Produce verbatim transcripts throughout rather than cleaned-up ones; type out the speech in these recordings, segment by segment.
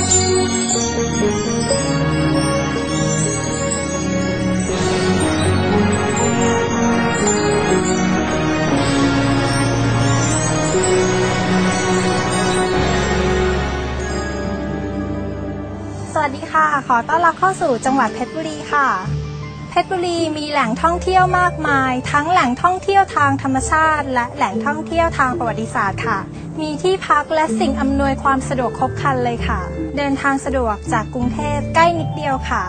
สวัสดีค่ะขอต้อนรับเข้าสู่จังหวัดเพชรบุรีค่ะเพชรบุรีมีแหล่งท่องเที่ยวมากมายทั้งแหล่งท่องเที่ยวทางธรรมชาติและแหล่งท่องเที่ยวทางประวัติศาสตร์ค่ะมีที่พักและสิ่งอำนวยความสะดวกครบครันเลยค่ะเดินทางสะดวกจากกรุงเทพใกล้นิดเดียวค่ะ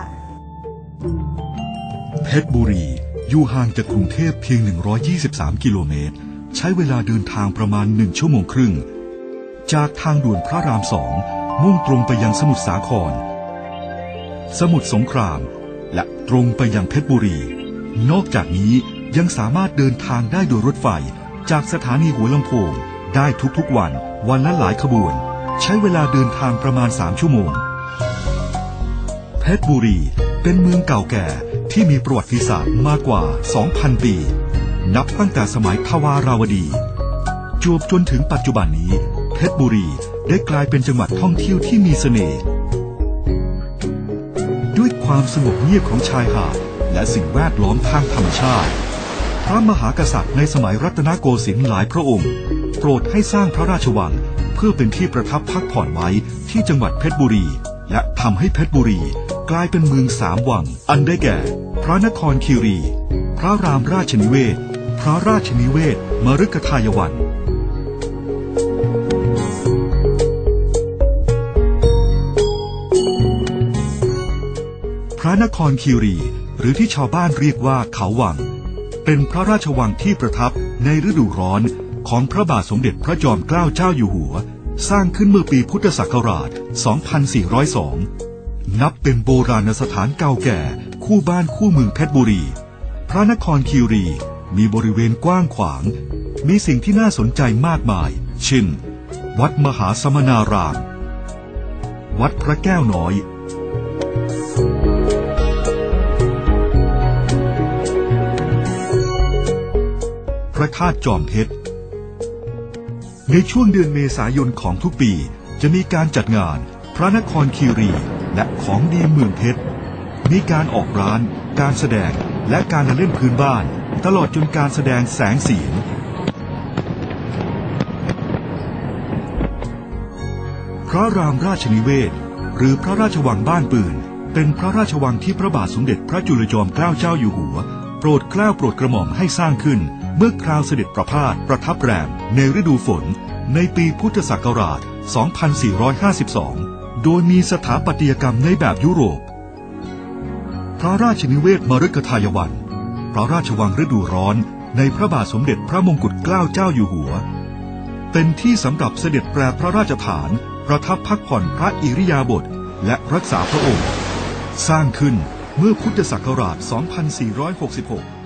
เพชรบุรีอยู่ห่างจากกรุงเทพเพียงหนึ่งร้อยยี่สิบสามกิโลเมตรใช้เวลาเดินทางประมาณหนึ่งชั่วโมงครึ่งจากทางด่วนพระรามสองมุ่งตรงไปยังสมุทรสาครสมุทรสงครามและตรงไปยังเพชรบุรีนอกจากนี้ยังสามารถเดินทางได้โดยรถไฟจากสถานีหัวลำโพงได้ทุกๆวันวันละหลายขบวนใช้เวลาเดินทางประมาณสามชั่วโมงเพชรบุรีเป็นเมืองเก่าแก่ที่มีประวัติศาสตร์มากกว่า สองพัน ปีนับตั้งแต่สมัยทวาราวดีจวบจนถึงปัจจุบันนี้เพชรบุรีได้กลายเป็นจังหวัดท่องเที่ยวที่มีเสน่ห์ด้วยความสงบเงียบของชายหาดและสิ่งแวดล้อมทางธรรมชาติพระมหากษัตริย์ในสมัยรัตนโกสินทร์หลายพระองค์โปรดให้สร้างพระราชวังเพื่อเป็นที่ประทับพักผ่อนไว้ที่จังหวัดเพชรบุรีและทำให้เพชรบุรีกลายเป็นเมืองสามวังอันได้แก่พระนครคีรีพระรามราชนิเวศพระราชนิเวศมฤคทายวันพระนครคีรีหรือที่ชาวบ้านเรียกว่าเขาวังเป็นพระราชวังที่ประทับในฤดูร้อนของพระบาทสมเด็จพระจอมเกล้าเจ้าอยู่หัวสร้างขึ้นเมื่อปีพุทธศักราช สองพันสี่ร้อยสอง นับเป็นโบราณสถานเก่าแก่คู่บ้านคู่เมืองเพชรบุรีพระนครคีรีมีบริเวณกว้างขวางมีสิ่งที่น่าสนใจมากมายเช่นวัดมหาสมณารามวัดพระแก้วน้อยพระธาตุจอมเพชรในช่วงเดือนเมษายนของทุกปีจะมีการจัดงานพระนครคีรีและของดีเมืองเพชรมีการออกร้านการแสดงและการเล่นพื้นบ้านตลอดจนการแสดงแสงสีพระรามราชนิเวศหรือพระราชวังบ้านปืนเป็นพระราชวังที่พระบาทสมเด็จพระจุลจอมเกล้าเจ้าอยู่หัวโปรดเกล้าโปรดกระหม่อมให้สร้างขึ้นเมื่อคราวเสด็จประพาสประทับแรมในฤดูฝนในปีพุทธศักราช สองพันสี่ร้อยห้าสิบสอง โดยมีสถาปัตยกรรมในแบบยุโรปพระราชนิเวศมฤคทายวันพระราชวังฤดูร้อนในพระบาทสมเด็จพระมงกุฎเกล้าเจ้าอยู่หัวเป็นที่สำหรับเสด็จแปรพระราชฐานประทับพักผ่อนพระอิริยาบถและรักษาพระองค์สร้างขึ้นเมื่อพุทธศักราช สองพันสี่ร้อยหกสิบหก